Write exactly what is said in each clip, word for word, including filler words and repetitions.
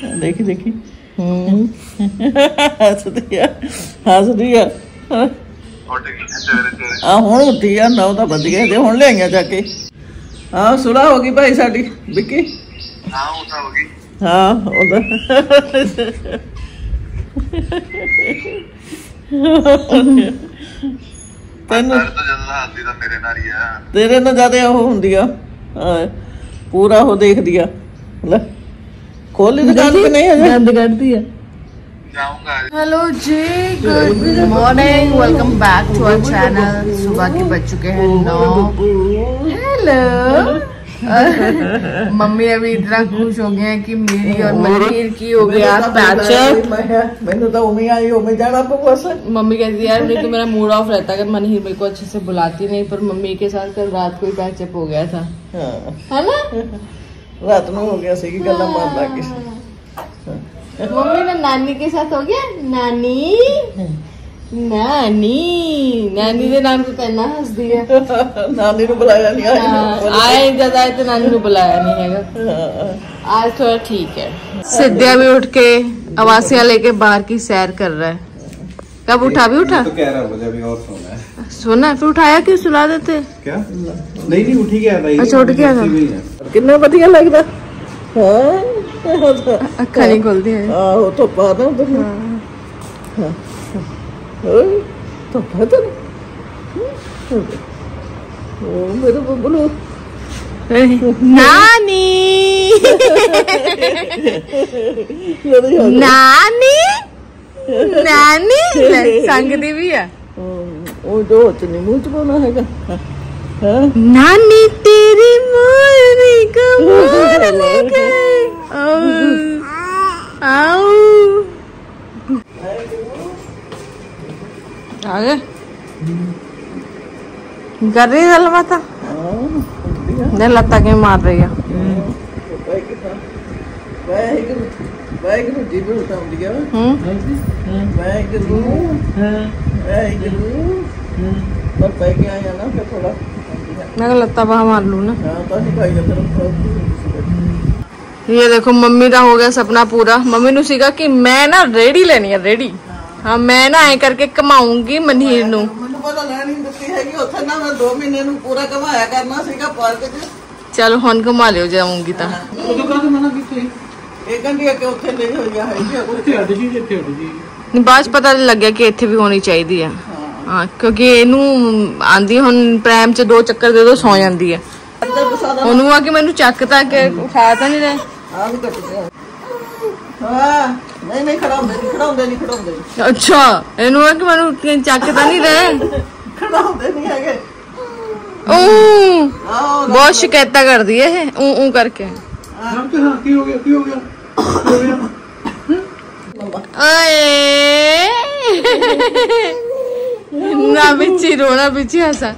देखी देखी हसदी है हसदी है आ हुण उठी आ नौ तो बज गए हुण लियाइयां जाके। हाँ सुलह हो गई भाई साडी विक्की। हाँ उठा हो गई। हाँ तेरे ना ज्यादा वो हुंदी आ पूरा वो देख दिया खोली दुकान पे नहीं है गंद करती है। Hello ji good morning welcome back to our channel. सुबह के बज चुके हैं नौ। हेलो मम्मी अभी इतना खुश हो गए हैं कि मेरी और मनवीर की हो गया पैचअप। मैंने तो उम्मीद आई उम्मीद जाना बस। मम्मी कहती यार मेरे को मेरा मूड ऑफ रहता अगर मनवीर मेरे को अच्छे से बुलाती नहीं, पर मम्मी के साथ कल रात को ही पैचअप हो गया था है ना। रात में हो गया सही गला मार ला के। मम्मी ने नानी के साथ हो गया नानी नानी नानी के नाम तो इतना हंस दिया। नानी को बुलाया नहीं आए जब आए तो नानी को बुलाया नहीं है। आज थोड़ा ठीक है। सिद्धिया भी उठ के आवासिया लेके बाहर की सैर कर रहा है। कब उठा भी उठा तो कह रहा मुझे अभी और सोना है। सोना है फिर उठाया क्यों सुला देते क्या? नहीं नहीं उठी गया था। अच्छा उठ गया था। कितना बढ़िया लग रहा अखा नहीं खोलती है। आहो तो पादा तो तो पता ओ मेरे बबलू नानी नानी नानी संगती भी है वो जो चनी मुझ बोला है नानी तेरी मोरनी का मोर लेके आओ आगे कर रही है लता ने लता के मार रही है। मैं लता बहा मार लू ना। ये देखो मम्मी का हो गया सपना पूरा। मम्मी ने सीखा कि मैं ना रेडी लेनी है रेडी। हाँ मैं ना ऐ करके कमाऊंगी मनहीर नू। चलो हुन घुमा लियो जाऊंगी तो बाद पता लग गया कि इत्थे भी होनी चाहिए है। हाँ क्योंकि इनू आंदी हुन प्रैम च दो चक्कर दे दो सौ जाती है। ओनू आ कि मैनू चक तक उठाया तो नहीं रहे। नहीं नहीं खड़ाउंदे नहीं खड़ाउंदे नहीं खड़ाउंदे। अच्छा इनू आ कि मैनू चक तो नहीं रहे खड़ाउंदे नहीं है। ओ बहुत शिकायत कर दी है ऊ ऊ करके। की हो गया की हो गया ओए ना बिची रोना बिची हंसा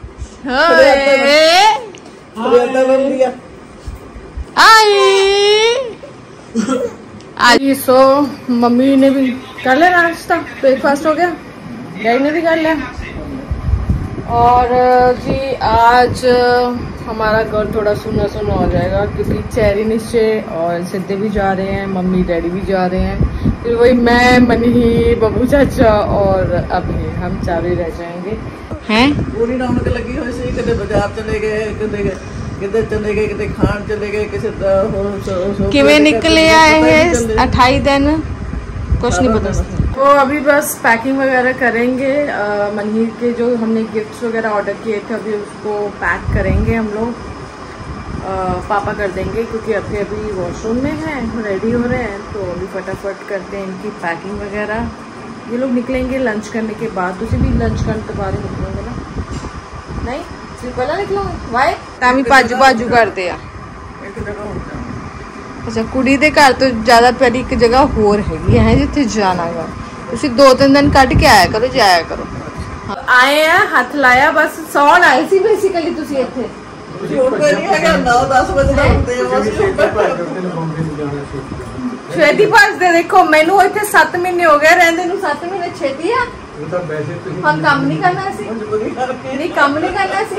आज सो मम्मी ने भी कर लिया नाश्ता ब्रेकफास्ट हो गया डैडी ने भी कर लिया। और जी आज हमारा घर थोड़ा सुना सुना हो जाएगा क्योंकि चेरी निश्चय और सिद्धे भी जा रहे हैं मम्मी डैडी भी जा रहे हैं फिर वही मैं मनहीर बबू चाचा और अभी हम चार ही रह जाएंगे हैं। पूरी रौनक लगी हुई सी कदे बाजार चले गए कदे किधर चले गए किधर खान चले गए किसी किवें निकले आए हैं अठाई दिन कुछ नहीं पता। तो अभी बस पैकिंग वगैरह करेंगे। मनहीर के जो हमने गिफ्ट्स वगैरह ऑर्डर किए थे अभी उसको पैक करेंगे हम लोग। पापा कर देंगे क्योंकि अभी अभी वॉशरूम में हैं रेडी हो रहे हैं तो अभी फटाफट करते हैं इनकी पैकिंग वगैरह। ये लोग निकलेंगे लंच करने के बाद। तुझे भी लंच करने के बाद निकलोगे ना? नहीं सिर्फ पहला निकलोगे वाई तामी बाजू बाजू करते हैं। अच्छा कुड़ी दे घर तो ज्यादा पहली एक जगह होर हैगी है जिथे जाना गा। तुसी दो तीन दिन कट के आया करो जाया करो। आए हैं हाथ लाया बस सौन आई सी बेसिकली तुसी इथे छेती भजदे देखो मैनू इतने सत्त महीने हो गए रहंदे नू सत्त महीने छेती आ हम काम नहीं करना सी नहीं काम नहीं करना सी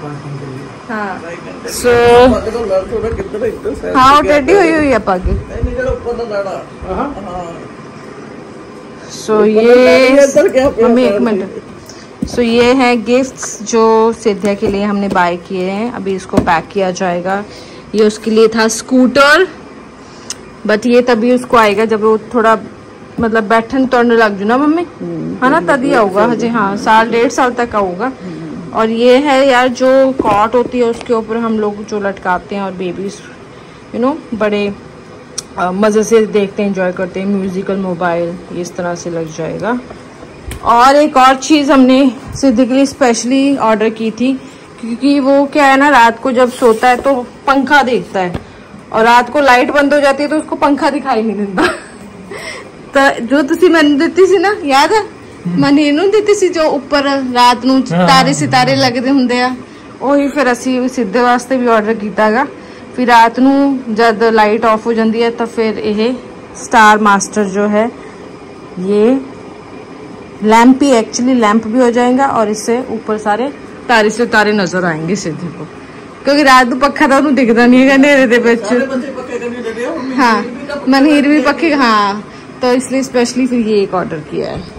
हम हाँ सो हाँ टेढ़ी हुई हुई है पागे सो ये मम्मी एक मिनट। सो ये है गिफ्ट्स जो सिद्धिया के लिए हमने बाय किए हैं। अभी इसको पैक किया जाएगा। ये उसके लिए था स्कूटर, बट ये तभी उसको आएगा जब वो थोड़ा मतलब बैठन तोड़ने लग जू ना मम्मी, है ना, तभी आऊगा। हजे हाँ साल डेढ़ साल तक आऊगा। और ये है यार जो कॉट होती है उसके ऊपर हम लोग जो लटकाते हैं और बेबीज यू नो बड़े मज़े से देखते हैं, एंजॉय करते हैं। म्यूजिकल मोबाइल इस तरह से लग जाएगा। और एक और चीज़ हमने सिद्धि के लिए स्पेशली ऑर्डर की थी, क्योंकि वो क्या है ना, रात को जब सोता है तो पंखा देखता है और रात को लाइट बंद हो जाती है तो उसको पंखा दिखाई नहीं देता। तो जो तुसी मैंने ਦਿੱਤੀ ਸੀ ना, याद है मैंने ਇਹਨੂੰ ਦਿੱਤੀ ਸੀ जो ਉੱਪਰ ਰਾਤ ਨੂੰ ਤਾਰੇ ਸਿਤਾਰੇ ਲੱਗਦੇ ਹੁੰਦੇ ਆ, ਉਹੀ ਫਿਰ ਅਸੀਂ ਸਿੱਧੇ ਵਾਸਤੇ ਵੀ ਆਰਡਰ ਕੀਤਾਗਾ। फिर रात ਨੂੰ जब लाइट ऑफ हो जाती है तो फिर ये स्टार मास्टर जो है ये लैंप ही एक्चुअली लैंप भी हो जाएगा और इससे ऊपर सारे तारे से तारे नजर आएंगे सिद्धि को, क्योंकि रात को पक्खा तो उन्हें दिखता नहीं है अंधेरे दे विच। हाँ मनहीर भी पक्के, हाँ तो इसलिए स्पेशली फिर ये एक ऑर्डर किया है।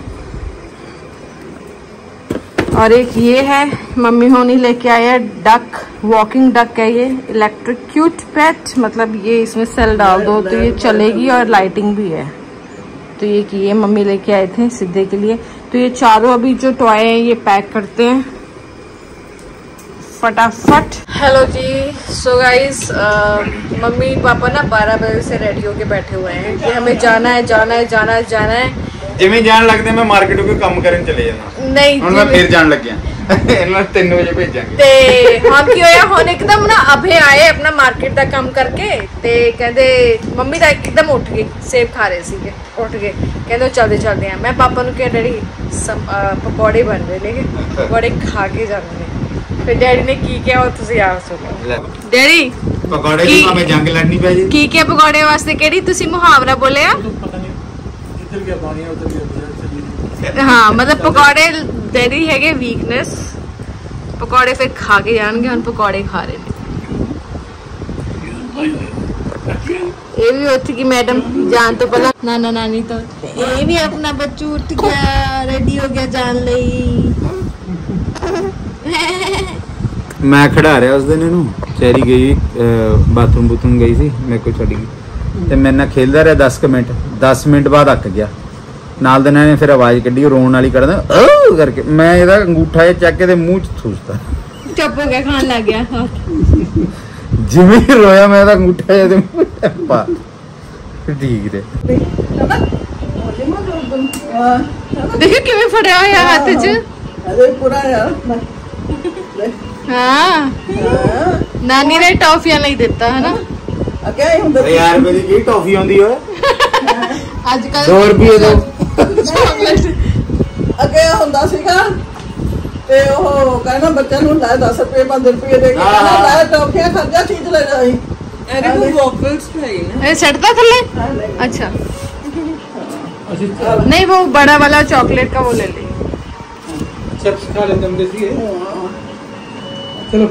और एक ये है मम्मी होनी लेके आया डक, वॉकिंग डक है ये, इलेक्ट्रिक क्यूट पेट, मतलब ये इसमें सेल डाल दो तो ये चलेगी और लाइटिंग भी है। तो ये कि ये मम्मी लेके आए थे सिद्धे के लिए। तो ये चारों अभी जो टॉय हैं ये पैक करते हैं फटाफट। Hello ji, so guys mummy papa ना बारह बजे से रेडी होके बैठे हुए हैं कि हमें जाना है जाना है जाना है जाना है। जिमें जान लगते मैं मार्केट को काम करने चले जाना। नहीं हुण मैं फिर जान लग गया। इन्होंने तीन बजे भेजांगे ते हम की होया हुण एकदम ना अभे आए अपना मार्केट दा काम करके ते कहंदे मम्मी दा एकदम उठ गई, सेब खा रहे सीगे, उठ गए कहंदे चलदे चलदे हैं। मैं पापा नु कहा डैडी पकौड़े बन रहे लेके पकौड़े खा के जाने। फिर डैडी ने की क्या और तुसी आप सुनो। डैडी पकौड़े दी भाਵੇਂ जंग लड़नी पै जी की क्या पकौड़े वास्ते केड़ी तुसी मुहावरा बोलिया? हाँ मतलब पकौड़े डैडी है वीकनेस, पकौड़े फिर खा के जाएंगे। हम पकौड़े खा रहे हैं। ये भी उठ की मैडम जान तो पहला नाना नानी तो ये भी अपना बच्चू उठ गया, रेडी हो गया जान लई। मैं खड़ा रहा उस दिन इनू चेरी गई बाथरूम बूथरूम गई सी, मेरे को छड़ गई ते मेरे नाल खेलदा रहा दस मिनट। दस मिनट बाद अक गया नाल दे ने फिर आवाज कड्डी रोन वाली करदा ओ करके। मैं ਇਹਦਾ अंगूठा ये चक के मुंह च थूसता, चुप हो गया, खान लग गया। जिवें रोया मैं ਇਹਦਾ अंगूठा ਇਹਦੇ ਮੂੰਹ ਤੇ ਪਾ ठीक रे। देखो किवें फड़िया होया हाथ च। अरे पूरा यार हाँ नानी ने टॉफियां नहीं देता है ना। क्या ਹੁੰਦਾ यार रुपए की टॉफी आंदी होए आजकल दो रुपए दो चॉकलेट अगे ਹੁੰਦਾ ਸੀਗਾ ਤੇ ਉਹ ਕਹਿੰਦਾ ਬੱਚਾ ਨੂੰ ਲੈ ਦਸ ਰੁਪਏ ਪੰਜ ਰੁਪਏ ਦੇ ਕੇ ਕਹਿੰਦਾ ਲੈ ਟੌਫੀਆਂ ਖਰਚਾ ਚੀਜ਼ ਲੈ ਜਾਈ। अरे वो वॉफल्स खाई ना, ए सड़ता थल्ले। अच्छा नहीं वो बड़ा वाला चॉकलेट का वो ले ले। चिप्स खा लेते हम देसी है। चलो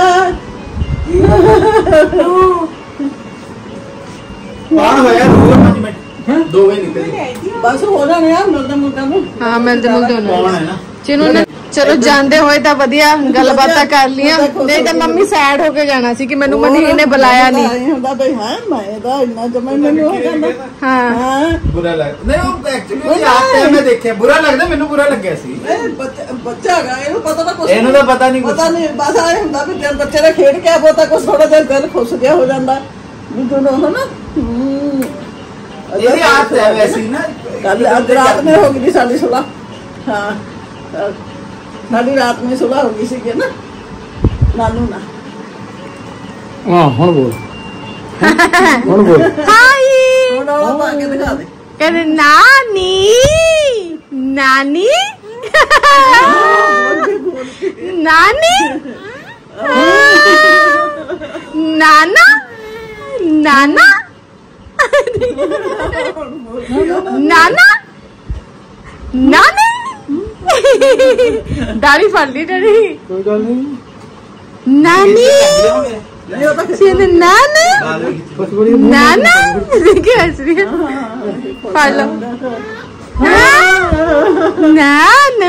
पान होया दो पाँच मिनट दो बजे निकल बस हो जाने यार मिलते मिलते। हाँ मिलते मिलते कौन है ना जिन्होंने चलो जानते होए तो वधिया गलबात कर लिया, नहीं तो मम्मी सैड होके जाना सी कि मैनू मनी ने बुलाया नहीं हुंदा भाई। हां मैं दा इतना जमा मैनू हो जांदा। हां बुरा लग नहीं वो एक्चुअली आते मैं देखे बुरा लगदा, मैनू बुरा लग सी। बच्चा बच्चा है इनु पता ना कुछ, इनु तो पता नहीं पता नहीं बस आए हुंदा भी जब बच्चे ने खेड के आबो ता कुछ थोड़ा देर दिल खुश गया हो जांदा भी दोनों है ना। ये आते है वैसी ना कल रात में हो गई साडी सुलह। हां साडी रात में सुलह हो गई सी ना नानू ना। हां हुन बोल हुन बोल हाय हुन और आगे दिखा दे कहते नानी नानी नानी नाना नाना नाना नानी दाढ़ी फाड़ ली डैडी। कोई गल नहीं नानी सीधे नाना नाना देखिए हंस रही है। पढ़ लो नानू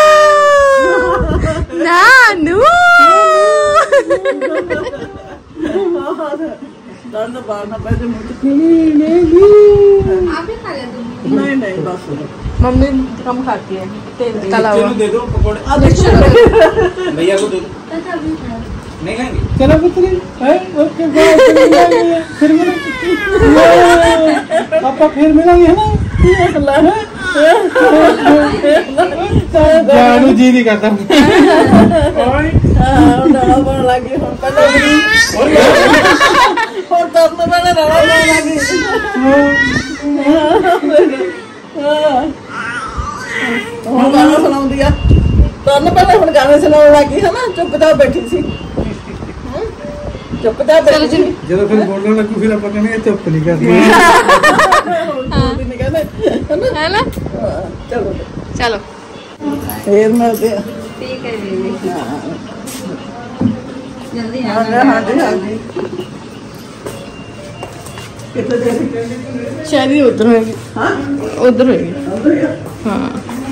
नानू। नहीं नहीं बस मम्मी कम खाती है तेल तला हुआ। दे दो पकौड़े भैया को दे दो। नहीं खाएंगे चलो पुत्री ओके बाय फिर मिलेंगे पापा फिर मिलेंगे है ना। जानू जी नहीं करता लगी और तरने वाले लगी गाना सुनाऊ दिया तरने पहले हम गाने सुनाने लगी है ना। चुपचाप बैठी थी चुपचाप बैठी थी जब फिर बोलने लगू फिर आप कहने चुप नहीं करती है ना। चलो चलो फिर मैं ठीक है जल्दी हाँ जी हाँ जी शायद उधर होगी। हाँ उधर होगी। हाँ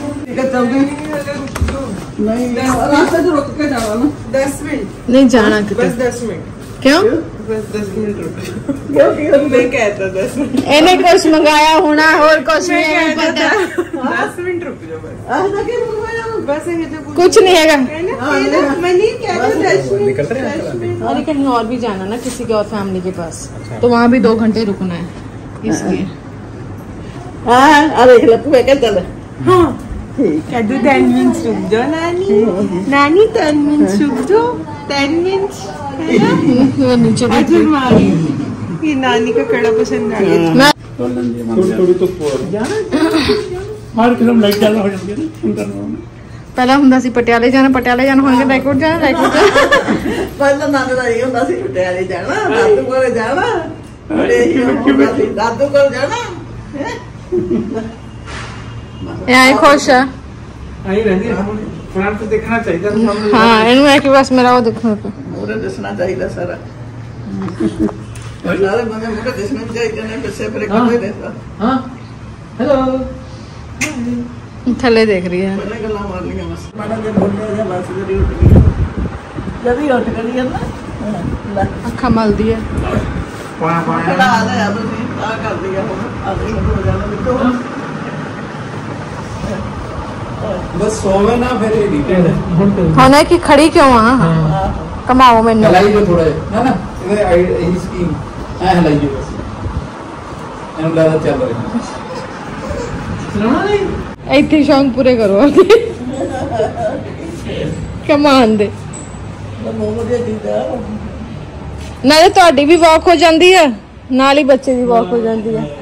नहीं रास्ते से रुक के जाना ना दस मिनट नहीं जाना बस कितने दस मिनट क्यों बस दस मिनट रुक क्यों मैं कहता दस मिनट इन्हें कुछ मंगाया होना और कुछ नहीं है पता। दस मिनट रुक जाओ बस आज तक ही मंगवाया बस ये तो कुछ नहीं है मैं नहीं कहता दस मिनट अरे कहीं और भी जाना ना किसी के और फैमिली के पास तो वहाँ भी दो घंटे रुकना है इसलिए। हाँ अरे लपू है क्या चल हाँ Kadu ten minutes रुक जाओ नानी नानी ten minutes रुक जाओ ten minutes है ना। वो नीचे अजय मारी ये नानी का कड़ा पसंद आ गया। मैं थोड़ी थोड़ी तो मार के हम लाइट डाला हो जाएंगे ना सुंदर पहला ਹੁੰਦਾ ਸੀ ਪਟਿਆਲੇ ਜਾਣਾ ਪਟਿਆਲੇ ਜਾਣਾ ਹੁਣ ਰਾਏਕੋਟ ਜਾਣਾ ਰਾਏਕੋਟ ਜਾਣਾ। ਪਹਿਲਾਂ ਨਾਨੇ ਦਾ ਇਹ ਹੁੰਦਾ ਸੀ ਪਟਿਆਲੇ ਜਾਣਾ ਦਾਦੂ ਕੋਲ ਜਾਣਾ ਦਾਦੂ ਕੋਲ ਜਾਣਾ ਇਹ ਆਈ ਖੁਸ਼ ਆ। आई रहती है फ्रंट तो देखना चाहिए हाँ ਇਹਨੂੰ ਹੈ ਕਿ ਬਸ ਮੇਰਾ ਉਹ ਦੇਖਣਾ ਪਿਆ। ਮੂਰੇ ਦੱਸਣਾ ਚਾਹੀਦਾ ਸਾਰਾ ਸਾਰੇ ਬੰਦੇ ਮੂਰੇ ਦੱਸਣਾ ਚਾਹੀਦਾ ਨੇ ਪਿੱਛੇ ਫਿਰ ਕਿਵੇਂ ਦੇਖਦਾ हाँ हेलो ਥੱਲੇ ਦੇਖ ਰਹੀ ਹੈ। ਪਹਿਲੇ ਗੱਲਾਂ ਮਾਰ ਲਈਆਂ ਬਸ ਮਾੜਾ ਜਿਹਾ ਬੋਲਿਆ ਜਾਂ ਬਸ ਜਦੀ ਉੱਠ ਗਈ ਜਦੀ ਉੱਠ ਗਈ ਹੈ ਨਾ ਲੈ ਅੱਖਾਂ ਮਲਦੀ ਹੈ। पाना ਕਿਹੜਾ ਆ ਗਿਆ ਤੁਸੀਂ ਆ ਕਰਦੀ ਆ ਹੁਣ ਆ ਦੇ ਹੋ ਜਾਣਾ ਵਿੱਚੋਂ बस सोवे ना फिर डिटेल है ਹੁਣ ਇਹ ਕਿ ਖੜੀ ਕਿਉਂ ਆ ਕਮਾਓ ਮੈਨੂੰ। हलाई जो थोड़ा ना ना इधर इसकी हां हलाई जो बस एनु लगा चल रहा सुनाना नहीं ਇੱਥੇ ਸ਼ੌਂਕ ਪੂਰੇ ਕਰੋ ਕਮਾਨ ਦੇ ਮੋਮੋ ਦੇ ਦੀਦਾ ਨਾਲੇ ਤੁਹਾਡੀ ਵੀ ਵਾਕ ਹੋ ਜਾਂਦੀ ਹੈ ਨਾਲ ਹੀ ਬੱਚੇ ਦੀ ਵਾਕ ਹੋ ਜਾਂਦੀ ਹੈ।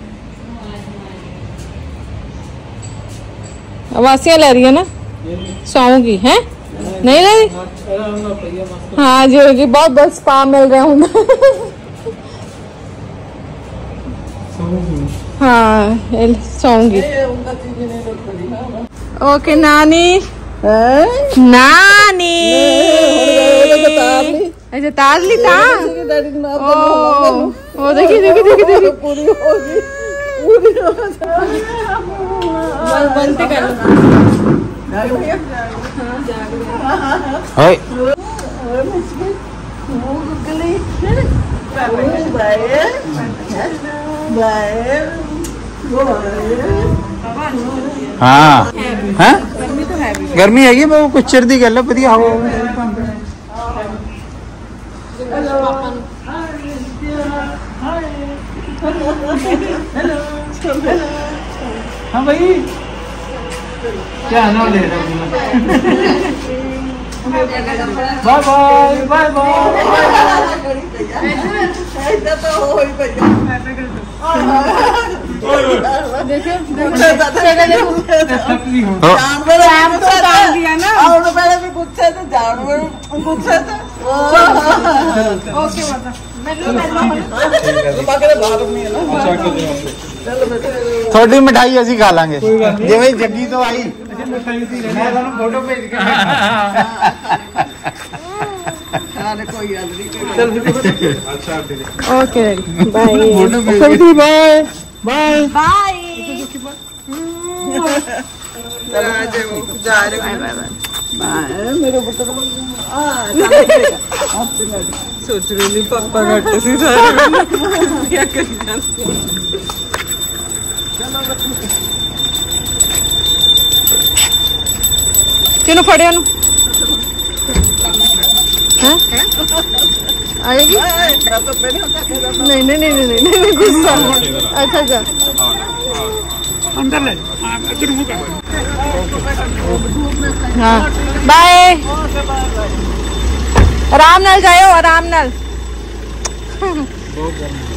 आवासियां ले रही है ना सौंगी है नहीं ले रही। हाँ जी होगी बहुत बहुत स्पा मिल रहे होंगे। हाँ सौंगी ओके नानी नानी अच्छा ताज ली था ओ देखी देखी देखी देखी पूरी होगी पूरी बनते कर हाय हाँ हैं गर्मी है वो कुछ चिर दी गल है वधिया हवा हाँ भाई क्या ना ले रहा बाय बाय बाय बाय ऐसा तो हो ही पड़ा देखो तकलीफ हो जानवर आप तो डाल दिया ना और पहले भी गुस्से से जानवर गुस्से से ओके माता बाकी बाहर नहीं है ना चलो बेटा थोड़ी मिठाई असी खा लांगे जिवें जग्गी तो आई मिठाई दी मैं ਤੁਹਾਨੂੰ फोटो भेज के खाना चल कोई गल नहीं okay bye bye bye bye जा रहे बाय बाय बाय मेरे पुत्र सोच रही पापा घट सी सारे क्या करी जाते किनु फड़िया नु हैं आएगी नहीं नहीं नहीं नहीं नहीं नहीं गुस्सा अच्छा अच्छा अंदर ले इधर मुंह कर हाँ बाय आराम नाल जाओ आराम नाल